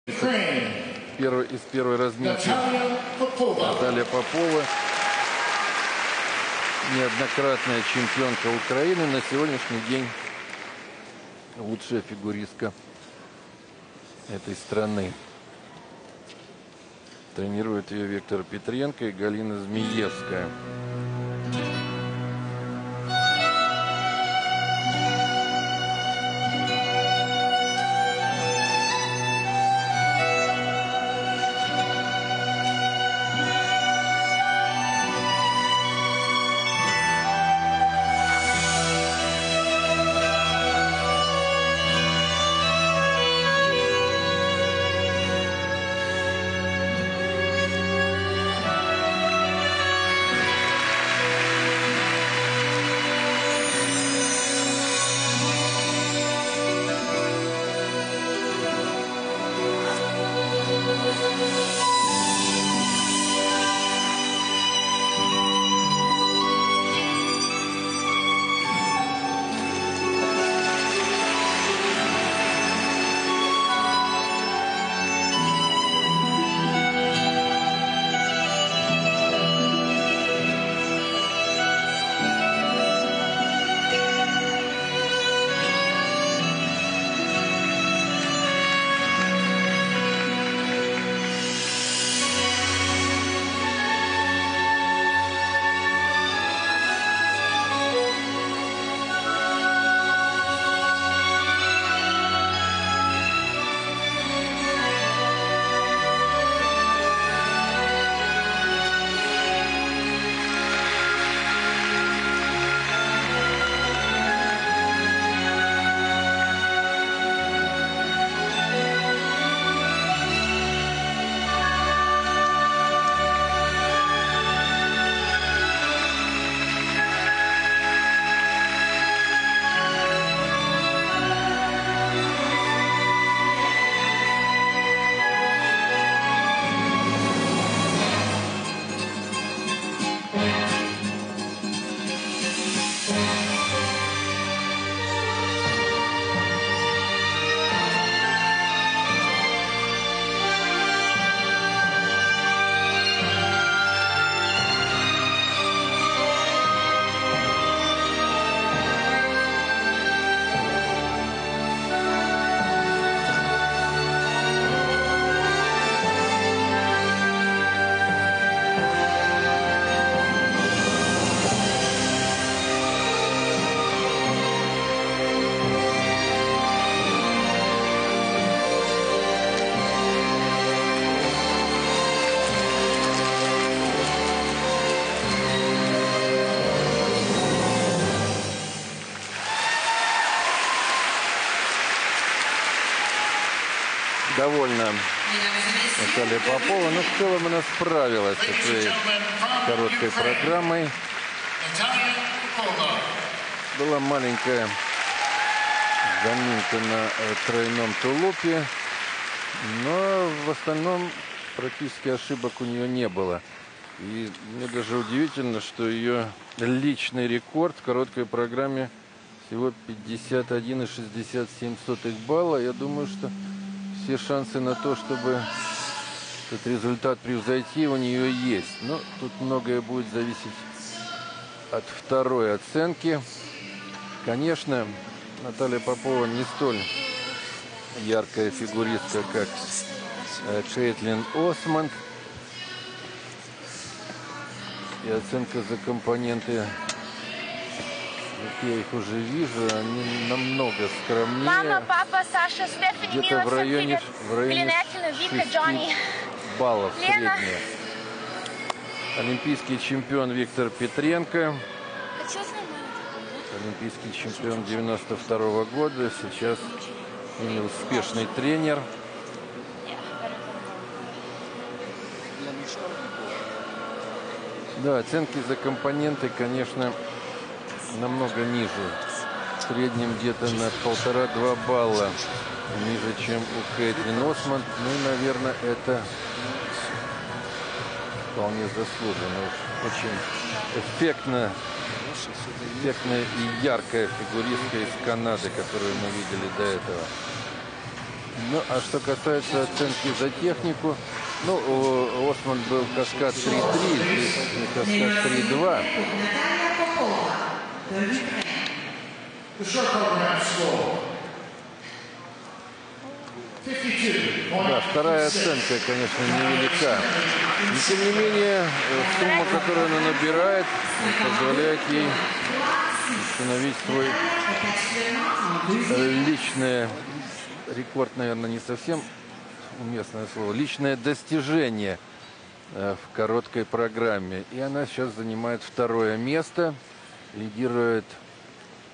Из первой разминки Наталья Попова, неоднократная чемпионка Украины, на сегодняшний день лучшая фигуристка этой страны. Тренирует ее Виктор Петренко и Галина Змеевская. Довольно Наталья Попова, но в целом она справилась со своей короткой программой. Была маленькая заминка на тройном тулупе, но в остальном практически ошибок у нее не было. И мне даже удивительно, что ее личный рекорд в короткой программе всего 51,67 балла. Я думаю, что все шансы на то, чтобы этот результат превзойти, у нее есть. Но тут многое будет зависеть от второй оценки. Конечно, Наталья Попова не столь яркая фигуристка, как Кейтлин Осмонд. И оценка за компоненты, я их уже вижу, они намного скромнее. Мама, папа, Саша, Стефани, где-то в районе 6 баллов средняя. Олимпийский чемпион Виктор Петренко. Олимпийский чемпион 92-го года. Сейчас успешный тренер. Да, оценки за компоненты, конечно, намного ниже. В среднем где-то на 1,5-2 балла ниже, чем у Кейтлин Осмонд. Ну, наверное, это вполне заслуженно. Очень эффектная и яркая фигуристка из Канады, которую мы видели до этого. Ну, а что касается оценки за технику, ну, у Осман был каскад 3-3, здесь каскад 3-2. Да, вторая оценка, конечно, невелика. Но, тем не менее, сумма, которую она набирает, позволяет ей установить свой личный рекорд, наверное, не совсем уместное слово, личное достижение в короткой программе. И она сейчас занимает второе место, лидирует